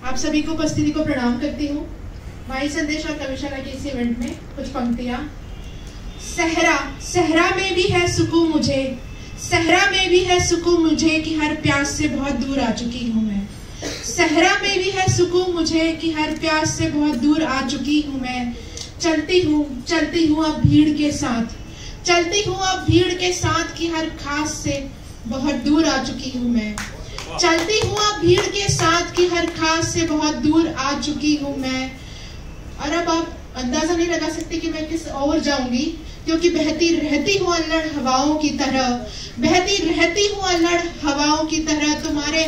आप सभी को उपस्थिति को प्रणाम करती हूँ। माई संदेश और कविशाला के इस इवेंट में कुछ पंक्तियाँ। सहरा सहरा में भी है सुकून मुझे, सहरा में भी है सुकून मुझे कि हर प्यास से बहुत दूर आ चुकी हूँ मैं। सहरा में भी है सुकून मुझे कि हर प्यास से बहुत दूर आ चुकी हूँ मैं। चलती हूँ अब भीड़ के साथ, चलती हूँ अब भीड़ के साथ कि हर खास से बहुत दूर आ चुकी हूँ मैं। चलती हूँ अब भीड़ के साथ कि हर खास से बहुत दूर आ चुकी हूँ मैं। और अब आप अंदाजा नहीं लगा सकते कि मैं किस ओर जाऊंगी, क्योंकि बहती रहती हूँ अल्लड़ हवाओं की तरह, बहती रहती हूँ अल्लड़ हवाओं की तरह। तुम्हारे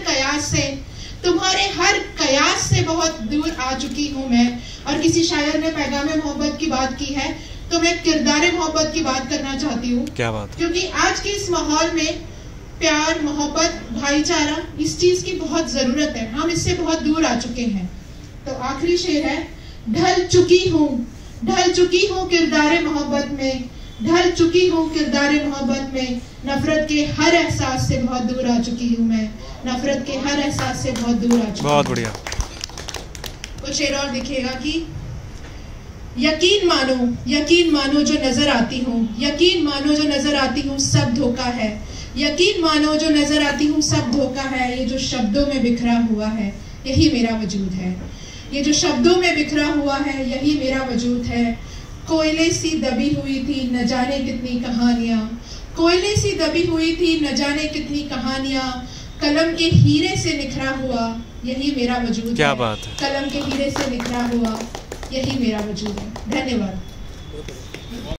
हर कयास से बहुत दूर आ चुकी हूँ मैं। और किसी शायर ने पैगाम मोहब्बत की बात की है, तो मैं किरदार मोहब्बत की बात करना चाहती हूँ। क्या बात? क्योंकि आज के इस माहौल में प्यार, मोहब्बत, भाईचारा, इस चीज की बहुत जरूरत है। हम इससे बहुत दूर आ चुके हैं। तो आखिरी शेर है, ढल चुकी हूँ किरदार मोहब्बत में, ढल चुकी हूँ किरदार मोहब्बत में। नफरत के हर एहसास से बहुत दूर आ चुकी हूँ मैं, नफरत के हर एहसास से बहुत दूर आ चुकी हूँ। बहुत बढ़िया। कुछ शेर और दिखेगा कि यकीन मानो जो नजर आती हूँ, यकीन मानो जो नजर आती हूँ सब धोखा है, यकीन मानो जो नजर आती हूँ सब धोखा है। ये जो शब्दों में बिखरा हुआ है यही मेरा वजूद है, ये जो शब्दों में बिखरा हुआ है यही मेरा वजूद है। कोयले सी दबी हुई थी न जाने कितनी कहानियां, कोयले सी दबी हुई थी न जाने कितनी कहानियां। कलम के हीरे से निखरा हुआ यही मेरा वजूद है। क्या बात है? कलम के हीरे से निखरा हुआ यही मेरा वजूद है। धन्यवाद।